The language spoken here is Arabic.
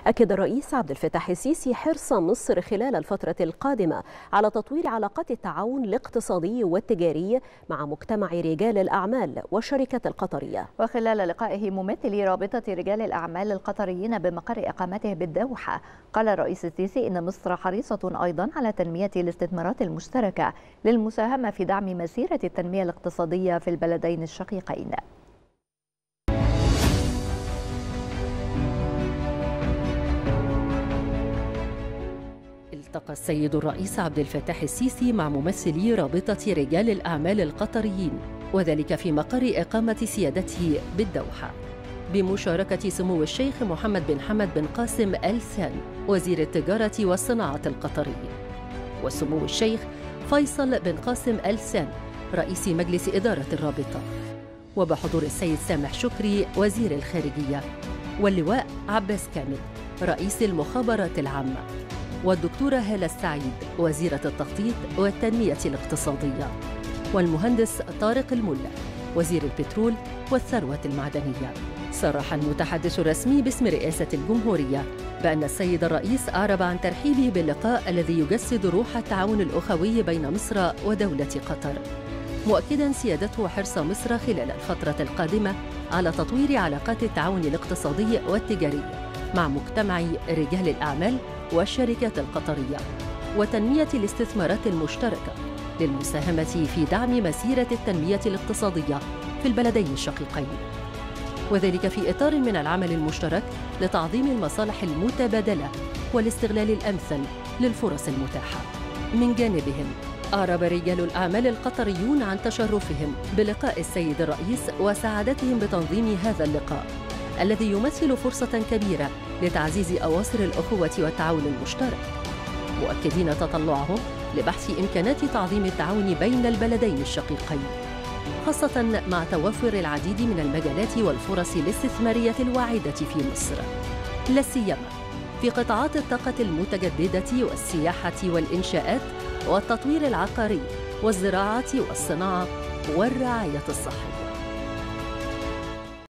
أكد الرئيس عبد الفتاح السيسي حرص مصر خلال الفترة القادمة على تطوير علاقات التعاون الاقتصادي والتجاري مع مجتمع رجال الأعمال والشركات القطرية. وخلال لقائه ممثلي رابطة رجال الأعمال القطريين بمقر إقامته بالدوحة، قال الرئيس السيسي إن مصر حريصة أيضا على تنمية الاستثمارات المشتركة للمساهمة في دعم مسيرة التنمية الاقتصادية في البلدين الشقيقين. التقى السيد الرئيس عبد الفتاح السيسي مع ممثلي رابطة رجال الأعمال القطريين، وذلك في مقر إقامة سيادته بالدوحة، بمشاركة سمو الشيخ محمد بن حمد بن قاسم آل ثاني وزير التجارة والصناعة القطري، وسمو الشيخ فيصل بن قاسم آل ثاني رئيس مجلس إدارة الرابطة، وبحضور السيد سامح شكري وزير الخارجية، واللواء عباس كامل رئيس المخابرات العامة، والدكتورة هالة السعيد وزيرة التخطيط والتنمية الاقتصادية، والمهندس طارق الملا وزير البترول والثروة المعدنية. صرح المتحدث الرسمي باسم رئاسة الجمهورية بأن السيد الرئيس أعرب عن ترحيبه باللقاء الذي يجسد روح التعاون الأخوي بين مصر ودولة قطر، مؤكدا سيادته حرص مصر خلال الفترة القادمة على تطوير علاقات التعاون الاقتصادي والتجاري مع مجتمع رجال الأعمال والشركات القطرية، وتنمية الاستثمارات المشتركة للمساهمة في دعم مسيرة التنمية الاقتصادية في البلدين الشقيقين، وذلك في إطار من العمل المشترك لتعظيم المصالح المتبادلة والاستغلال الأمثل للفرص المتاحة. من جانبهم أعرب رجال الأعمال القطريون عن تشرفهم بلقاء السيد الرئيس وسعادتهم بتنظيم هذا اللقاء الذي يمثل فرصة كبيرة لتعزيز أواصر الأخوة والتعاون المشترك، مؤكدين تطلعهم لبحث إمكانات تعظيم التعاون بين البلدين الشقيقين، خاصة مع توفر العديد من المجالات والفرص الاستثمارية الواعدة في مصر، لا سيما في قطاعات الطاقة المتجددة والسياحة والإنشاءات والتطوير العقاري والزراعة والصناعة والرعاية الصحية.